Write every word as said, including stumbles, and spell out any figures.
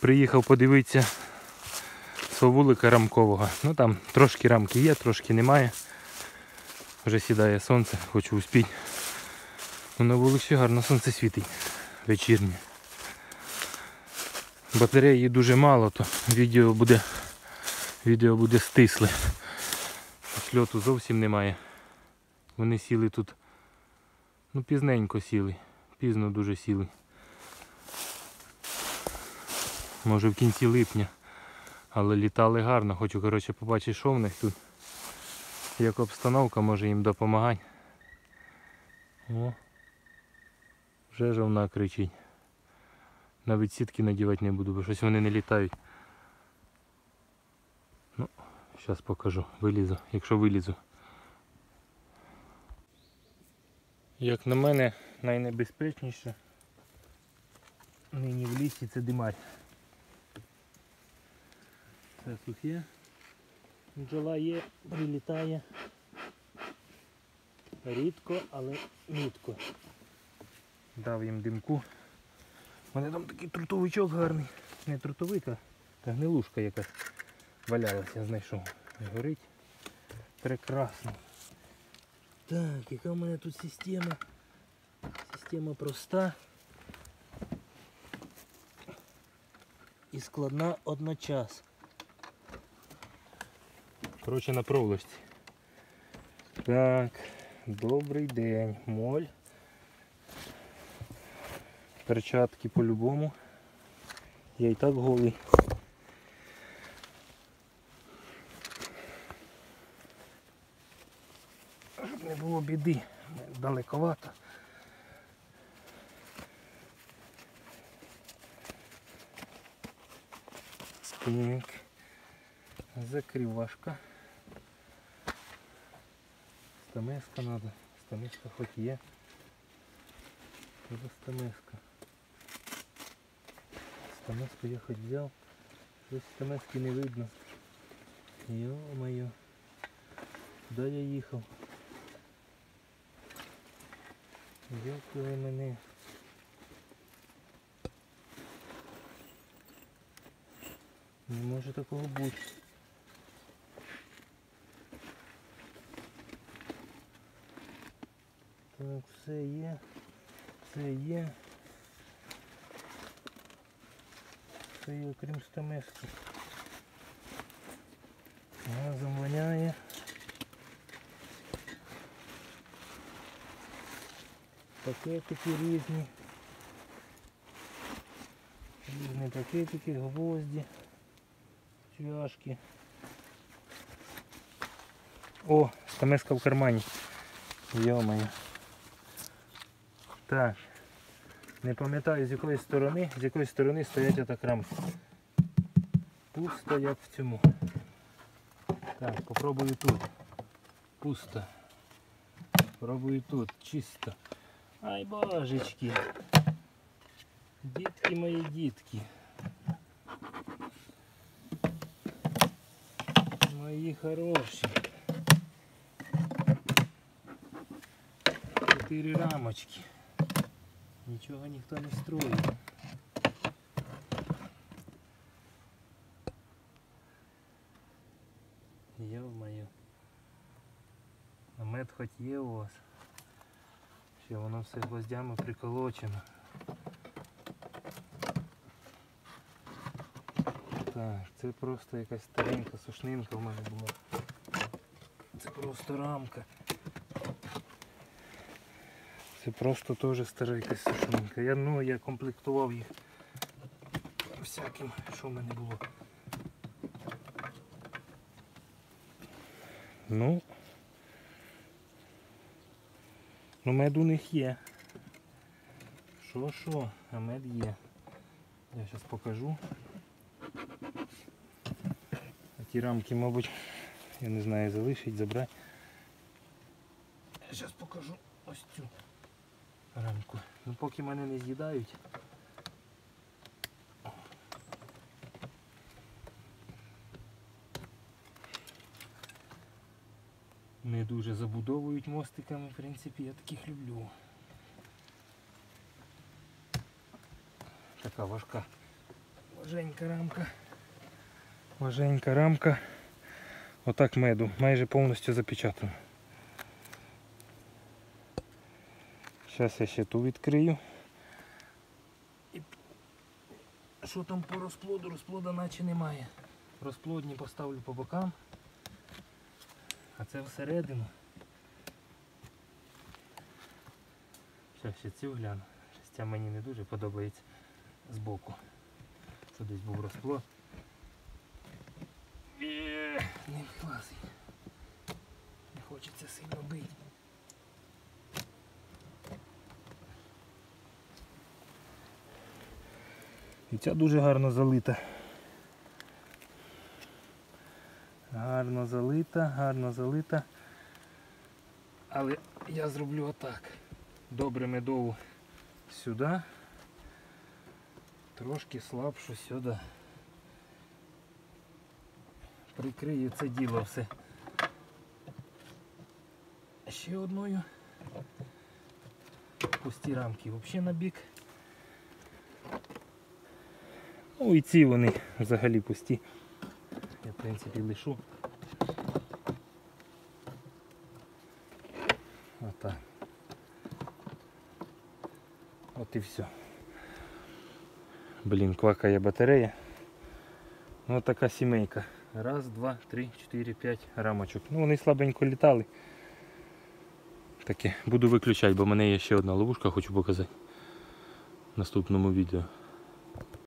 Приїхав подивитися свого вулика рамкового. Ну там трошки рамки є, трошки немає. Вже сідає сонце, хочу успіти. Ну, на вулиці гарно сонце світить вечірнє. Батареї дуже мало, то відео буде, відео буде стисле. Сльоту зовсім немає. Вони сіли тут, ну пізненько сіли, пізно дуже сіли. Може в кінці липня, але літали гарно. Хочу, коротше, побачити, що в них тут. Як обстановка може їм допомагати. О, вже жовна кричить. Навіть сітки надівати не буду, бо щось вони не літають. Ну, зараз покажу, вилізу, якщо вилізу. Як на мене, найнебезпечніше нині в лісі це димарь. Це сухе. Бджола є, прилітає. Рідко, але мітко. Дав їм димку. У мене там такий трутовичок гарний. Не трутовика, а гнилушка якась валялася, я знайшов. Горить. Прекрасно. Так, яка в мене тут система? Система проста і складна одночасно. Коротше, на проволочці. Так, добрий день, моль. Перчатки по-любому. Я і так голий. Щоб не було біди, далековато. Так. Закривашка. Стамеска треба. Стамеска хоч є. Треба стамеска. Стамеску я хоч взяв. Щось стамески не видно. Йо-моє. Куди я їхав? Дякую мене. Не може такого бути. Так, все є. Все є. Все є, окрім стамески. Газом воняє. Пакетики різні. Різні пакетики, гвозді, цвяшки. О, стамеска в кармані. Йо-моє. Так. Не пам'ятаю з якої сторони, з якої сторони стоять отак рамки. Пусто як в цьому. Так, попробую тут. Пусто. Пробую тут. Чисто. Ай, божечки. Дітки мої, дітки. Мої хороші. Чотири рамочки. Нічого ніхто не строїть. Йо-моє. А мед хоч є у вас. Ще воно все гвоздями приколочено. Так, це просто якась старенька сушнинка в мене була. Це просто рамка. Це просто теж стара якась сушнинка. Я, ну, я комплектував їх всяким, що в мене було. Ну, ну мед у них є. Що, що, а мед є. Я зараз покажу. А ті рамки, мабуть, я не знаю, залишить, забрати. Я зараз покажу ось цю рамку. Ну поки мене не з'їдають. Не дуже забудовують мостиками, в принципі, я таких люблю. Така важка. Важенька рамка. Важенька рамка. Отак меду. Майже повністю запечатано. Зараз я ще ту відкрию. І... Що там по розплоду? Розплода наче немає. Розплодні поставлю по бокам. А це всередину. Зараз ще цю гляну. Ця мені не дуже подобається збоку. Що десь був розплод. Не влазить. Не хочеться сильно бити. І ця дуже гарно залита. Гарно залита, гарно залита. Але я зроблю отак. Добре медову сюди. Трошки слабшу сюди. Прикрию це діло все. Ще одною. Пусті рамки взагалі на бік. Ну і ці вони взагалі пусті. Я в принципі лишу. Отак. От і все. Блін, квакає батарея. Ну от така сімейка. Раз, два, три, чотири, п'ять рамочок. Ну вони слабенько літали. Таке, буду виключати, бо в мене є ще одна ловушка, хочу показати в наступному відео.